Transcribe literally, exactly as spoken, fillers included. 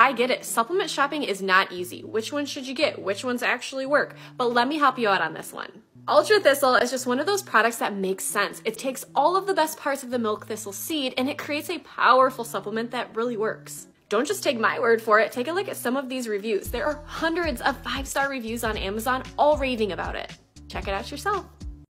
I get it. Supplement shopping is not easy. Which one should you get? Which ones actually work? But let me help you out on this one. Ultra Thistle is just one of those products that makes sense. It takes all of the best parts of the milk thistle seed and it creates a powerful supplement that really works. Don't just take my word for it. Take a look at some of these reviews. There are hundreds of five-star reviews on Amazon all raving about it. Check it out yourself.